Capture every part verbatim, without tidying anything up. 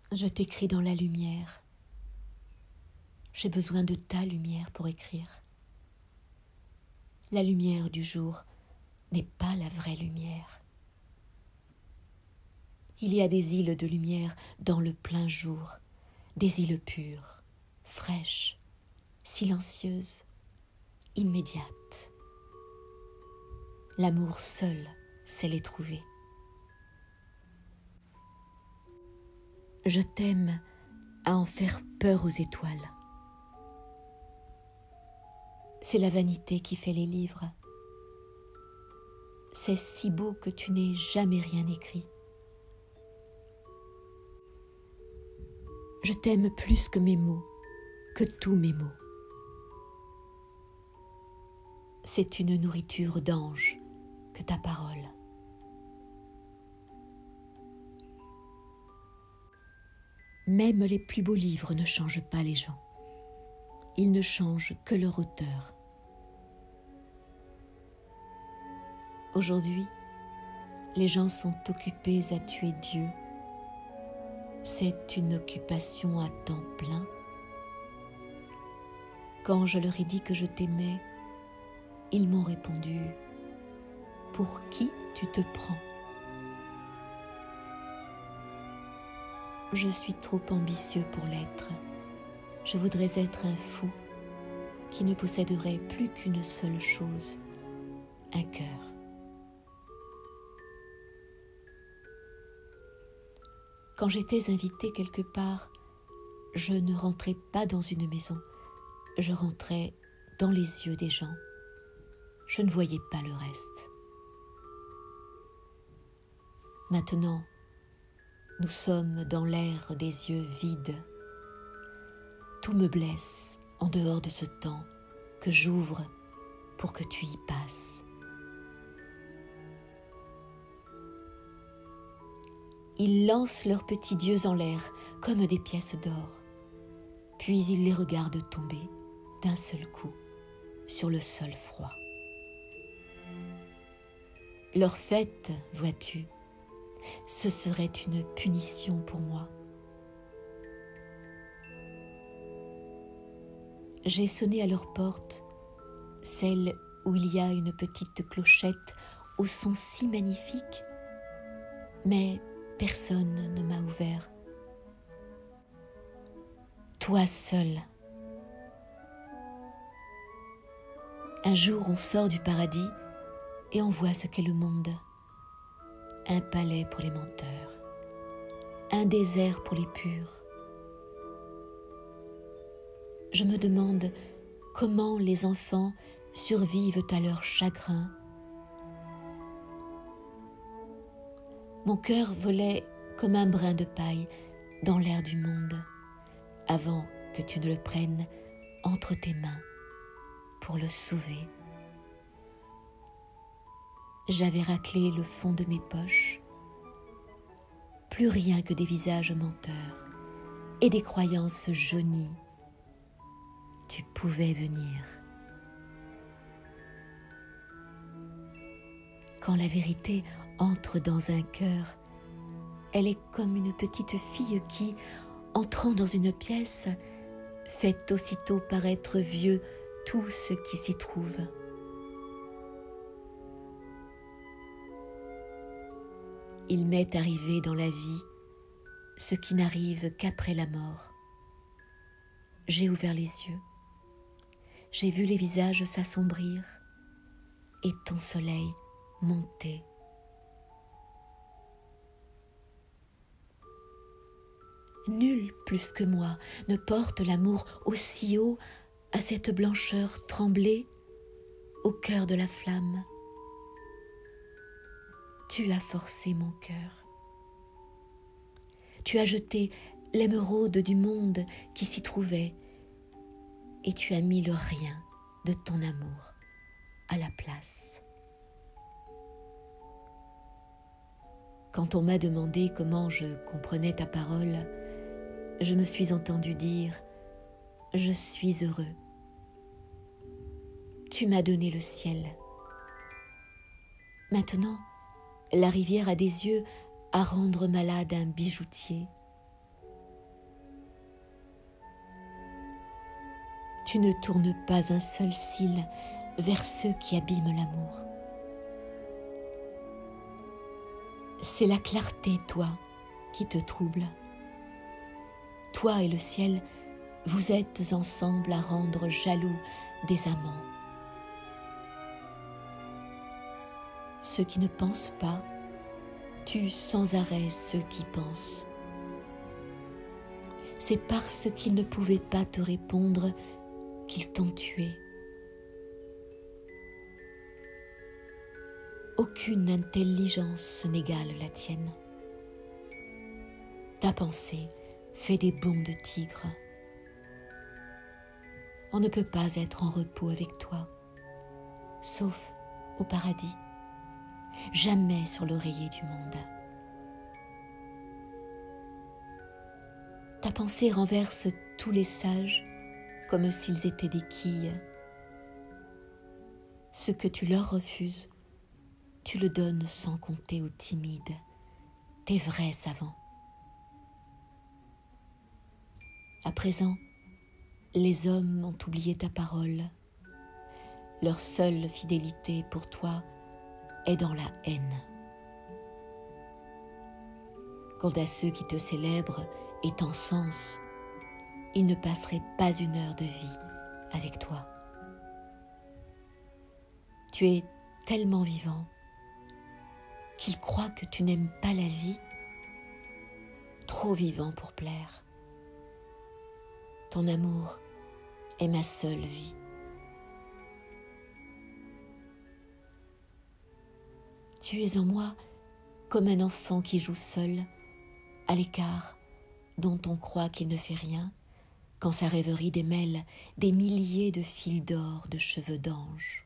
Je t'écris dans la lumière. J'ai besoin de ta lumière pour écrire. La lumière du jour n'est pas la vraie lumière. Il y a des îles de lumière dans le plein jour, des îles pures, fraîches, silencieuses, immédiates. L'amour seul sait les trouver. Je t'aime à en faire peur aux étoiles. C'est la vanité qui fait les livres. C'est si beau que tu n'aies jamais rien écrit. Je t'aime plus que mes mots, que tous mes mots. C'est une nourriture d'ange que ta parole. Même les plus beaux livres ne changent pas les gens. Ils ne changent que leur auteur. Aujourd'hui, les gens sont occupés à tuer Dieu. C'est une occupation à temps plein. Quand je leur ai dit que je t'aimais, ils m'ont répondu « Pour qui tu te prends ?» Je suis trop ambitieux pour l'être. Je voudrais être un fou qui ne posséderait plus qu'une seule chose, un cœur. Quand j'étais invitée quelque part, je ne rentrais pas dans une maison, je rentrais dans les yeux des gens. Je ne voyais pas le reste. Maintenant, nous sommes dans l'ère des yeux vides. Tout me blesse en dehors de ce temps que j'ouvre pour que tu y passes. Ils lancent leurs petits dieux en l'air comme des pièces d'or, puis ils les regardent tomber d'un seul coup sur le sol froid. Leur fête, vois-tu, ce serait une punition pour moi. J'ai sonné à leur porte, celle où il y a une petite clochette au son si magnifique, mais personne ne m'a ouvert. Toi seul. Un jour, on sort du paradis et on voit ce qu'est le monde. Un palais pour les menteurs, un désert pour les purs. Je me demande comment les enfants survivent à leur chagrin. Mon cœur volait comme un brin de paille dans l'air du monde, avant que tu ne le prennes entre tes mains pour le sauver. J'avais raclé le fond de mes poches, plus rien que des visages menteurs et des croyances jaunies. Tu pouvais venir. Quand la vérité entre dans un cœur, elle est comme une petite fille qui, entrant dans une pièce, fait aussitôt paraître vieux tout ce qui s'y trouve. Il m'est arrivé dans la vie ce qui n'arrive qu'après la mort. J'ai ouvert les yeux, j'ai vu les visages s'assombrir et ton soleil monter. Nul plus que moi ne porte l'amour aussi haut à cette blancheur tremblée au cœur de la flamme. Tu as forcé mon cœur. Tu as jeté l'émeraude du monde qui s'y trouvait et tu as mis le rien de ton amour à la place. Quand on m'a demandé comment je comprenais ta parole, je me suis entendu dire « Je suis heureux ». Tu m'as donné le ciel. Maintenant, la rivière a des yeux à rendre malade un bijoutier. Tu ne tournes pas un seul cil vers ceux qui abîment l'amour. C'est la clarté, toi, qui te trouble. Toi et le ciel, vous êtes ensemble à rendre jaloux des amants. Ceux qui ne pensent pas tuent sans arrêt ceux qui pensent. C'est parce qu'ils ne pouvaient pas te répondre qu'ils t'ont tué. Aucune intelligence n'égale la tienne. Ta pensée fait des bonds de tigre. On ne peut pas être en repos avec toi, sauf au paradis, jamais sur l'oreiller du monde. Ta pensée renverse tous les sages comme s'ils étaient des quilles. Ce que tu leur refuses, tu le donnes sans compter aux timides, tes vrais savants. À présent, les hommes ont oublié ta parole. Leur seule fidélité pour toi est dans la haine. Quant à ceux qui te célèbrent et t'encensent, ils ne passeraient pas une heure de vie avec toi. Tu es tellement vivant qu'ils croient que tu n'aimes pas la vie, trop vivant pour plaire. Ton amour est ma seule vie. Tu es en moi comme un enfant qui joue seul, à l'écart, dont on croit qu'il ne fait rien, quand sa rêverie démêle des milliers de fils d'or de cheveux d'ange.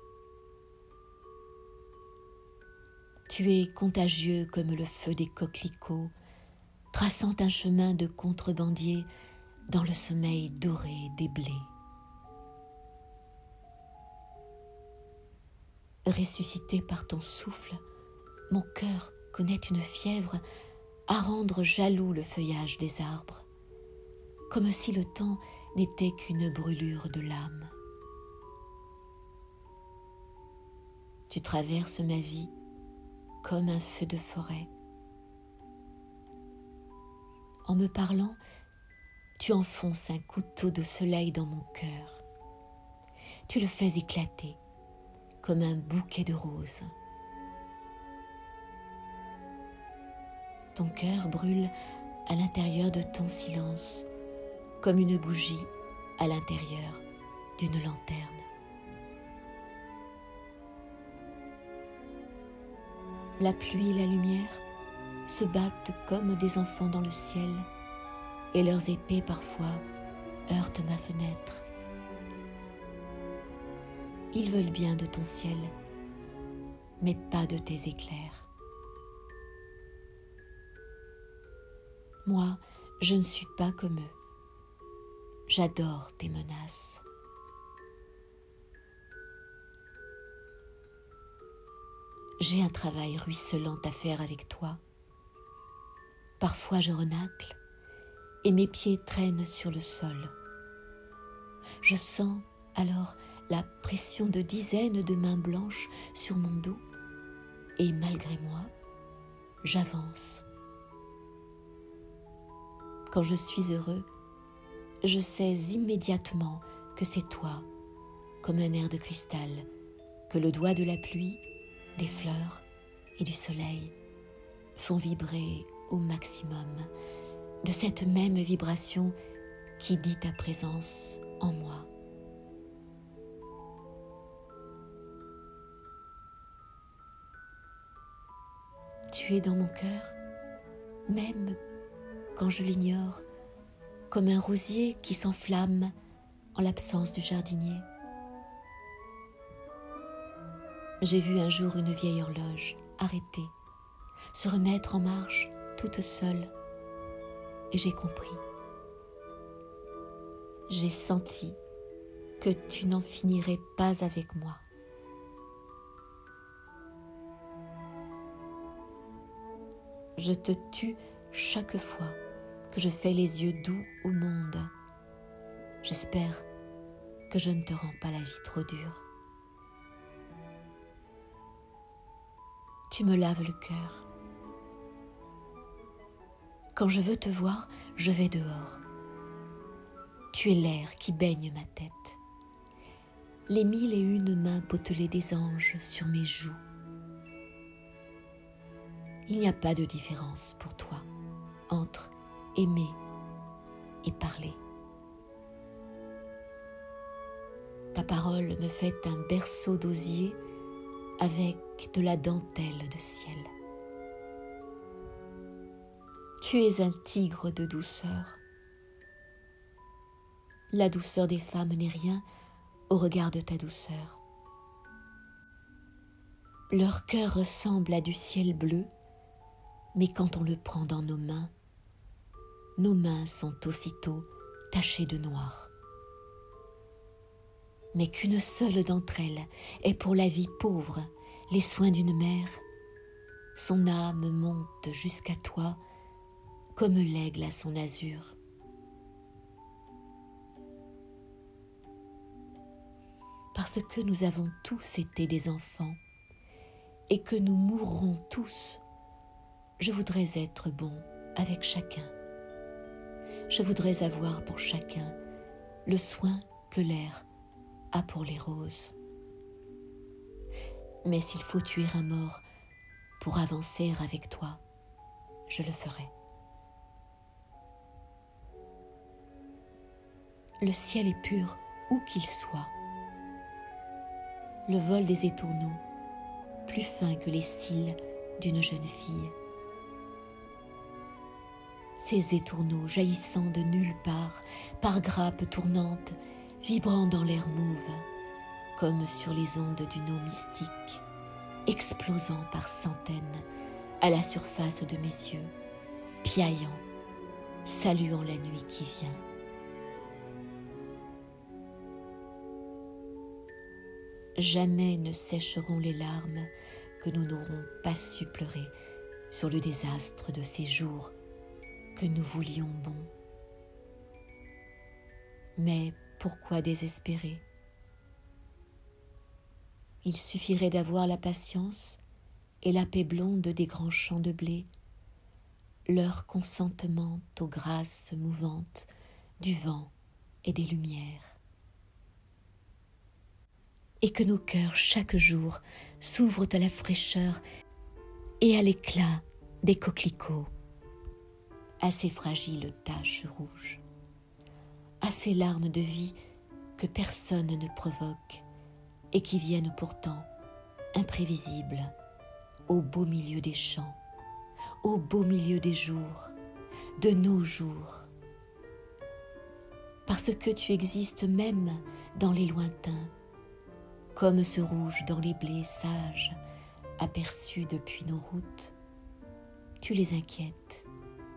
Tu es contagieux comme le feu des coquelicots, traçant un chemin de contrebandier dans le sommeil doré des blés. Ressuscité par ton souffle, mon cœur connaît une fièvre à rendre jaloux le feuillage des arbres, comme si le temps n'était qu'une brûlure de l'âme. Tu traverses ma vie comme un feu de forêt. En me parlant, tu enfonces un couteau de soleil dans mon cœur. Tu le fais éclater comme un bouquet de roses. Ton cœur brûle à l'intérieur de ton silence, comme une bougie à l'intérieur d'une lanterne. La pluie et la lumière se battent comme des enfants dans le ciel, et leurs épées parfois heurtent ma fenêtre. Ils veulent bien de ton ciel, mais pas de tes éclairs. Moi, je ne suis pas comme eux. J'adore tes menaces. J'ai un travail ruisselant à faire avec toi. Parfois je renacle et mes pieds traînent sur le sol. Je sens alors la pression de dizaines de mains blanches sur mon dos et malgré moi, j'avance. Quand je suis heureux, je sais immédiatement que c'est toi, comme un air de cristal, que le doigt de la pluie, des fleurs et du soleil font vibrer au maximum de cette même vibration qui dit ta présence en moi. Tu es dans mon cœur, même quand je l'ignore, comme un rosier qui s'enflamme en l'absence du jardinier. J'ai vu un jour une vieille horloge arrêtée, se remettre en marche toute seule, et j'ai compris. J'ai senti que tu n'en finirais pas avec moi. Je te tue chaque fois que je fais les yeux doux au monde. J'espère que je ne te rends pas la vie trop dure. Tu me laves le cœur. Quand je veux te voir, je vais dehors. Tu es l'air qui baigne ma tête. Les mille et une mains potelées des anges sur mes joues. Il n'y a pas de différence pour toi entre aimer et parler. Ta parole me fait un berceau d'osier avec de la dentelle de ciel. Tu es un tigre de douceur. La douceur des femmes n'est rien au regard de ta douceur. Leur cœur ressemble à du ciel bleu, mais quand on le prend dans nos mains, nos mains sont aussitôt tachées de noir. Mais qu'une seule d'entre elles est pour la vie pauvre, les soins d'une mère, son âme monte jusqu'à toi comme l'aigle à son azur. Parce que nous avons tous été des enfants et que nous mourrons tous, je voudrais être bon avec chacun. Je voudrais avoir pour chacun le soin que l'air a pour les roses. Mais s'il faut tuer un mort pour avancer avec toi, je le ferai. Le ciel est pur où qu'il soit. Le vol des étourneaux, plus fin que les cils d'une jeune fille. Ces étourneaux jaillissant de nulle part, par grappes tournantes, vibrant dans l'air mauve, comme sur les ondes d'une eau mystique, explosant par centaines à la surface de mes yeux, piaillant, saluant la nuit qui vient. Jamais ne sécheront les larmes que nous n'aurons pas su pleurer sur le désastre de ces jours que nous voulions bons. Mais pourquoi désespérer? Il suffirait d'avoir la patience et la paix blonde des grands champs de blé, leur consentement aux grâces mouvantes du vent et des lumières. Et que nos cœurs chaque jour s'ouvrent à la fraîcheur et à l'éclat des coquelicots, à ces fragiles taches rouges, à ces larmes de vie que personne ne provoque et qui viennent pourtant imprévisibles au beau milieu des champs, au beau milieu des jours, de nos jours. Parce que tu existes même dans les lointains, comme ce rouge dans les blés sages, aperçus depuis nos routes, tu les inquiètes.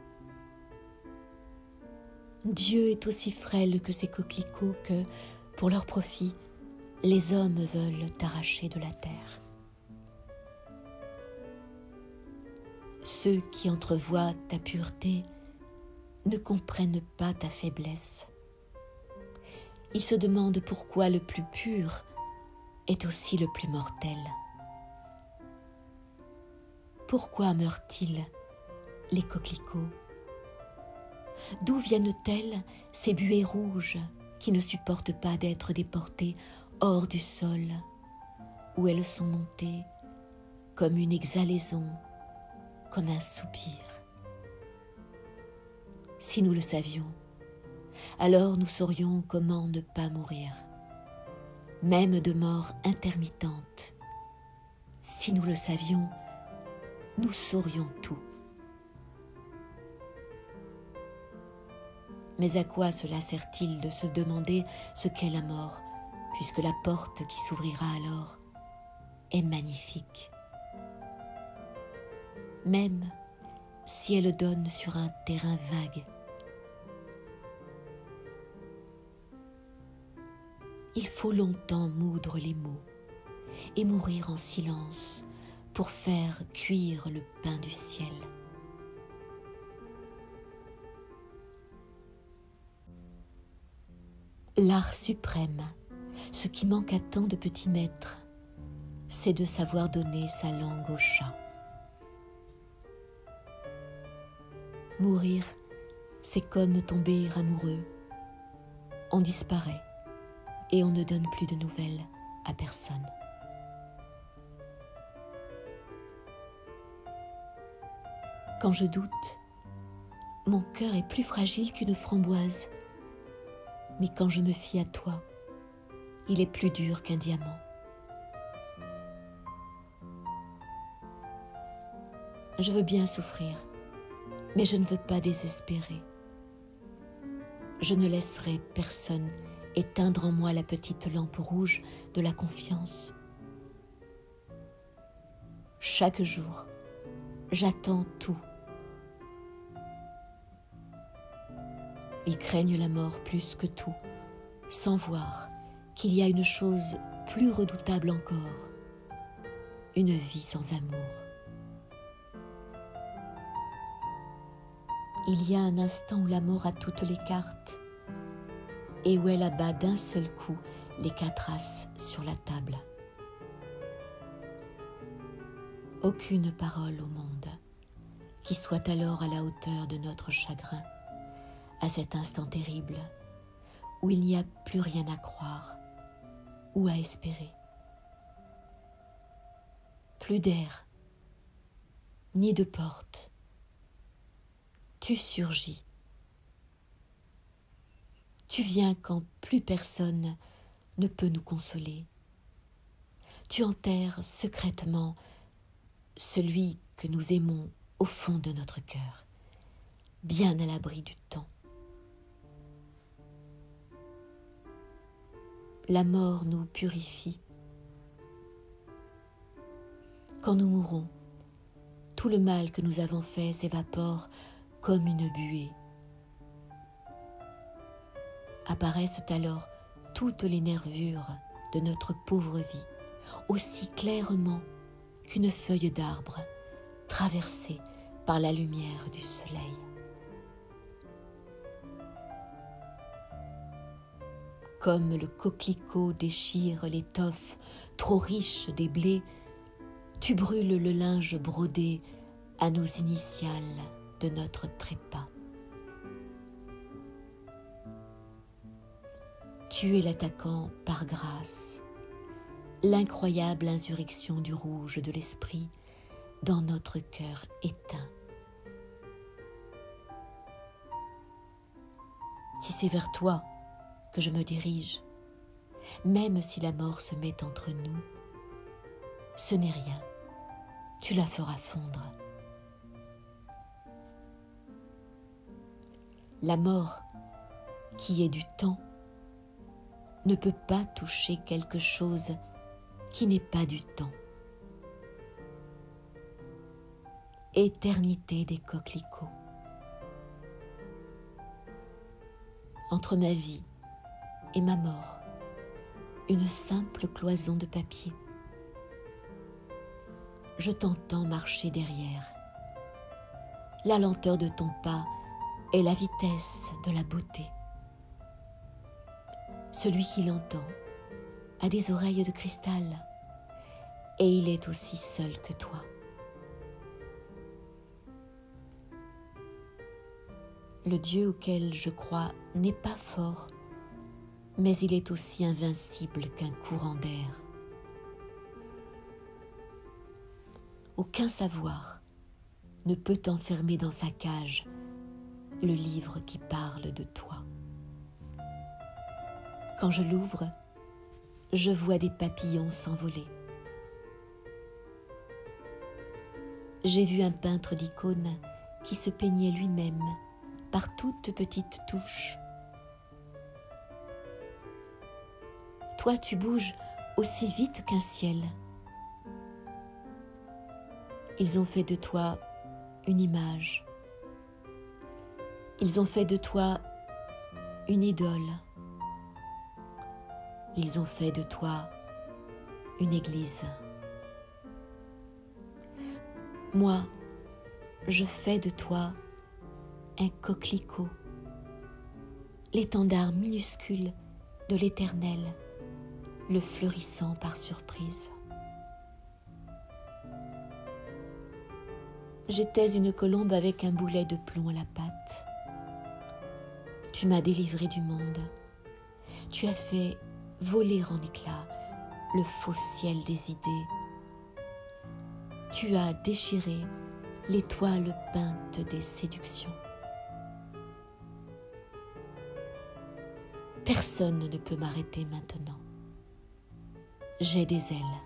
Dieu est aussi frêle que ces coquelicots que, pour leur profit, les hommes veulent t'arracher de la terre. Ceux qui entrevoient ta pureté ne comprennent pas ta faiblesse. Ils se demandent pourquoi le plus pur est aussi le plus mortel. Pourquoi meurent-ils les coquelicots? D'où viennent-elles ces buées rouges qui ne supportent pas d'être déportées hors du sol, où elles sont montées comme une exhalaison, comme un soupir? Si nous le savions, alors nous saurions comment ne pas mourir, même de mort intermittente. Si nous le savions, nous saurions tout. Mais à quoi cela sert-il de se demander ce qu'est la mort, puisque la porte qui s'ouvrira alors est magnifique? Même si elle donne sur un terrain vague. Il faut longtemps moudre les mots et mourir en silence pour faire cuire le pain du ciel. L'art suprême, ce qui manque à tant de petits maîtres, c'est de savoir donner sa langue au chat. Mourir, c'est comme tomber amoureux. On disparaît et on ne donne plus de nouvelles à personne. Quand je doute, mon cœur est plus fragile qu'une framboise. Mais quand je me fie à toi, il est plus dur qu'un diamant. Je veux bien souffrir, mais je ne veux pas désespérer. Je ne laisserai personne éteindre en moi la petite lampe rouge de la confiance. Chaque jour, j'attends tout. Ils craignent la mort plus que tout, sans voir qu'il y a une chose plus redoutable encore, une vie sans amour. Il y a un instant où la mort a toutes les cartes et où elle abat d'un seul coup les quatre as sur la table. Aucune parole au monde qui soit alors à la hauteur de notre chagrin, à cet instant terrible où il n'y a plus rien à croire ou à espérer. Plus d'air, ni de porte. Tu surgis. Tu viens quand plus personne ne peut nous consoler. Tu enterres secrètement celui que nous aimons au fond de notre cœur, bien à l'abri du temps. La mort nous purifie. Quand nous mourons, tout le mal que nous avons fait s'évapore comme une buée. Apparaissent alors toutes les nervures de notre pauvre vie, aussi clairement qu'une feuille d'arbre traversée par la lumière du soleil. Comme le coquelicot déchire l'étoffe trop riche des blés, tu brûles le linge brodé à nos initiales de notre trépas. Tu es l'attaquant par grâce, l'incroyable insurrection du rouge de l'esprit dans notre cœur éteint. Si c'est vers toi que je me dirige, même si la mort se met entre nous, ce n'est rien, tu la feras fondre. La mort, qui est du temps, ne peut pas toucher quelque chose qui n'est pas du temps. Éternité des coquelicots. Entre ma vie et ma mort, une simple cloison de papier. Je t'entends marcher derrière. La lenteur de ton pas est la vitesse de la beauté. Celui qui l'entend a des oreilles de cristal et il est aussi seul que toi. Le Dieu auquel je crois n'est pas fort, mais il est aussi invincible qu'un courant d'air. Aucun savoir ne peut enfermer dans sa cage le livre qui parle de toi. Quand je l'ouvre, je vois des papillons s'envoler. J'ai vu un peintre d'icônes qui se peignait lui-même par toutes petites touches. Toi, tu bouges aussi vite qu'un ciel. Ils ont fait de toi une image. Ils ont fait de toi une idole. Ils ont fait de toi une église. Moi, je fais de toi un coquelicot, l'étendard minuscule de l'éternel, le fleurissant par surprise. J'étais une colombe avec un boulet de plomb à la patte. Tu m'as délivré du monde. Tu as fait voler en éclats le faux ciel des idées. Tu as déchiré l'étoile peinte des séductions. Personne ne peut m'arrêter maintenant. J'ai des ailes.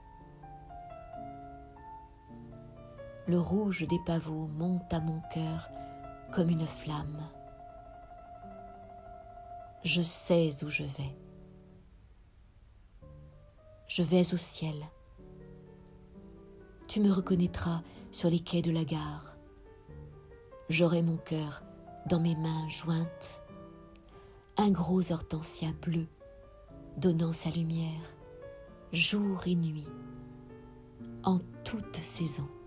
Le rouge des pavots monte à mon cœur comme une flamme. Je sais où je vais. Je vais au ciel. Tu me reconnaîtras sur les quais de la gare. J'aurai mon cœur dans mes mains jointes, un gros hortensia bleu donnant sa lumière, jour et nuit, en toute saison.